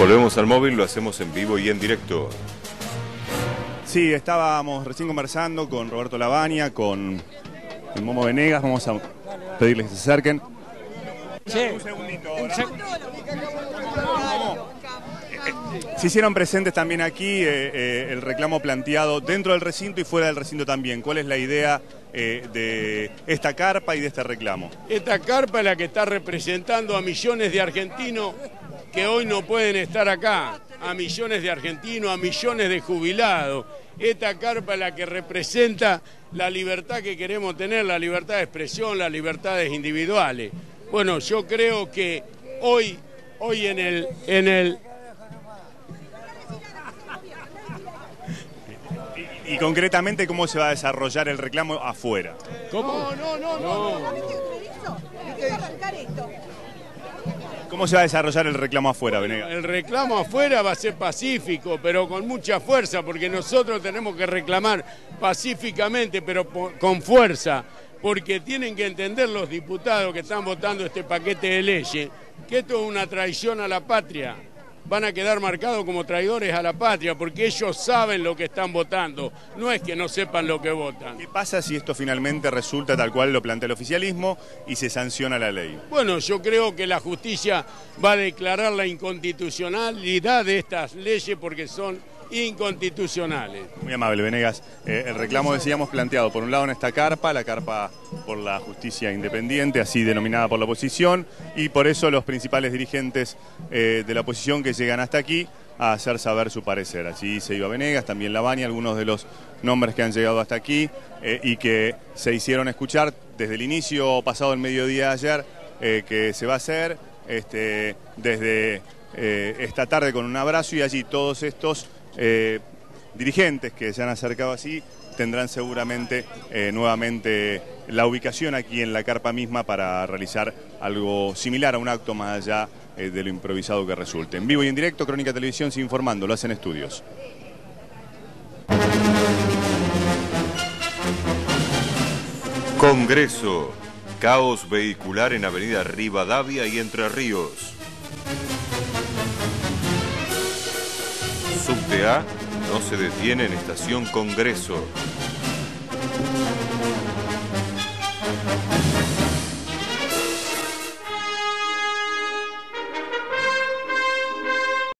Volvemos al móvil, lo hacemos en vivo y en directo. Sí, estábamos recién conversando con Roberto Lavagna, con el Momo Venegas. Vamos a pedirles que se acerquen. Sí. Un segundito. Se hicieron presentes también aquí el reclamo planteado dentro del recinto y fuera del recinto también. ¿Cuál es la idea de esta carpa y de este reclamo? Esta carpa es la que está representando a millones de argentinos que hoy no pueden estar acá, a millones de argentinos, a millones de jubilados. Esta carpa es la que representa la libertad que queremos tener, la libertad de expresión, las libertades individuales. Bueno, yo creo que hoy en el Y concretamente, ¿cómo se va a desarrollar el reclamo afuera? ¿Cómo? No. ¿Cómo se va a desarrollar el reclamo afuera, Venegas? El reclamo afuera va a ser pacífico, pero con mucha fuerza, porque nosotros tenemos que reclamar pacíficamente, pero con fuerza, porque tienen que entender los diputados que están votando este paquete de leyes, que esto es una traición a la patria. Van a quedar marcados como traidores a la patria, porque ellos saben lo que están votando, no es que no sepan lo que votan. ¿Qué pasa si esto finalmente resulta tal cual lo plantea el oficialismo y se sanciona la ley? Bueno, yo creo que la justicia va a declarar la inconstitucionalidad de estas leyes porque son inconstitucionales. Muy amable, Venegas. El reclamo, decíamos, planteado por un lado en esta carpa, la carpa por la justicia independiente, así denominada por la oposición, y por eso los principales dirigentes de la oposición que llegan hasta aquí a hacer saber su parecer. Allí se iba Venegas, también Lavagna, algunos de los nombres que han llegado hasta aquí y que se hicieron escuchar desde el inicio, pasado el mediodía de ayer, que se va a hacer desde esta tarde con un abrazo, y allí todos estos dirigentes que se han acercado así tendrán seguramente nuevamente la ubicación aquí en la carpa misma para realizar algo similar a un acto más allá de lo improvisado que resulte. En vivo y en directo, Crónica Televisión sigue informando, lo hacen estudios. Congreso. Caos vehicular en Avenida Rivadavia y Entre Ríos. Subte A no se detiene en Estación Congreso.